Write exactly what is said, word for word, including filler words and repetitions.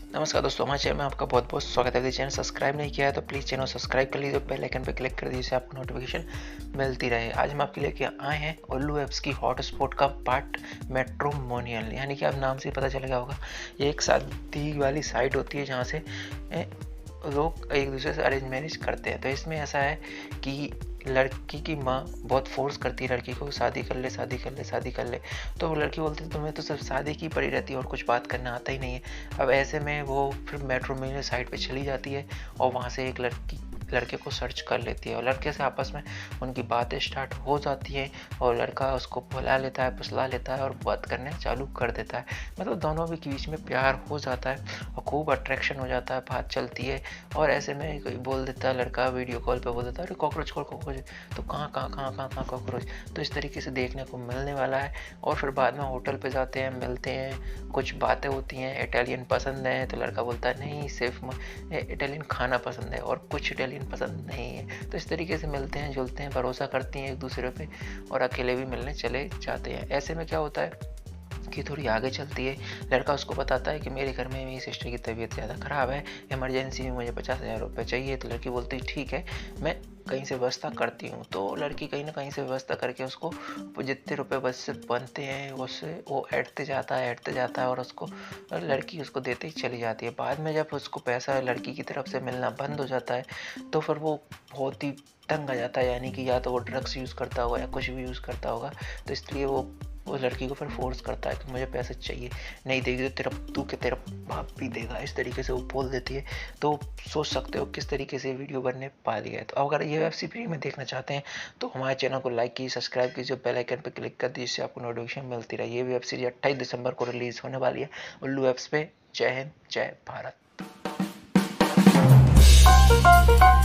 नमस्कार दोस्तों, हमारे चैनल में आपका बहुत बहुत स्वागत है। यदि चैनल सब्सक्राइब नहीं किया है तो प्लीज़ चैनल सब्सक्राइब कर लीजिए, बेल आइकन पर क्लिक कर दीजिए, आपको नोटिफिकेशन मिलती रहे। आज हम आपके लेके आए हैं उल्लू ऐप्स की हॉटस्पॉट का पार्ट मैट्रिमोनियल, यानी कि आप नाम से पता चल गया होगा, ये एक शादी वाली साइट होती है जहाँ से लोग एक दूसरे से अरेंज मैरिज करते हैं। तो इसमें ऐसा है कि लड़की की माँ बहुत फोर्स करती है लड़की को, शादी कर ले शादी कर ले शादी कर ले। तो वो लड़की बोलती है तुम्हें तो सिर्फ शादी की पड़ी रहती है और कुछ बात करना आता ही नहीं है। अब ऐसे में वो फिर मैट्रिमोनियल साइट पे चली जाती है और वहाँ से एक लड़की लड़के को सर्च कर लेती है और लड़के से आपस में उनकी बातें स्टार्ट हो जाती हैं और लड़का उसको बुला लेता है, फुसला लेता है और बात करने चालू कर देता है। मतलब दोनों के बीच में प्यार हो जाता है और खूब अट्रैक्शन हो जाता है, बात चलती है। और ऐसे में कोई बोल देता है, लड़का वीडियो कॉल पे बोल देता है अरे कॉकरोच कॉकरोच, तो कहाँ कहाँ कहाँ कहाँ कहाँ कॉकरोच। तो इस तरीके से देखने को मिलने वाला है। और फिर बाद में होटल पे जाते हैं, मिलते हैं, कुछ बातें होती हैं। इटालियन पसंद है तो लड़का बोलता है नहीं सिर्फ इटालियन खाना पसंद है, और कुछ इटालियन पसंद नहीं है। तो इस तरीके से मिलते हैं, जुलते हैं, भरोसा करती हैं एक दूसरे पे और अकेले भी मिलने चले जाते हैं। ऐसे में क्या होता है कि थोड़ी आगे चलती है, लड़का उसको बताता है कि मेरे घर में मेरी सिस्टर की तबीयत ज़्यादा ख़राब है, इमरजेंसी में मुझे पचास हज़ार रुपये चाहिए। तो लड़की बोलती है ठीक है, मैं कहीं से व्यवस्था करती हूँ। तो लड़की कहीं ना कहीं से व्यवस्था करके उसको जितने रुपए बस से बनते हैं उससे वो ऐंठते जाता है ऐंठते जाता है और उसको लड़की उसको देते ही चली जाती है। बाद में जब उसको पैसा लड़की की तरफ से मिलना बंद हो जाता है तो फिर वो बहुत ही तंग आ जाता है, यानी कि या तो वो ड्रग्स यूज़ करता होगा या कुछ भी यूज़ करता होगा। तो इसलिए वो वो लड़की को फिर फोर्स करता है कि मुझे पैसे चाहिए, नहीं देगी तो तेरा तू के तेरा बाप भी देगा, इस तरीके से वो बोल देती है। तो सोच सकते हो किस तरीके से वीडियो बनने पा लिया है। तो अगर ये वेब सीरीज फ्री में देखना चाहते हैं तो हमारे चैनल को लाइक कीजिए, सब्सक्राइब कीजिए, बेल आइकन पर क्लिक कर दीजिए, जिससे आपको नोटिफिकेशन मिलती रहे। ये वेब सीरीज अट्ठाईस दिसंबर को रिलीज होने वाली है उल्लू ऐप्स पे। जय हिंद, जय भारत।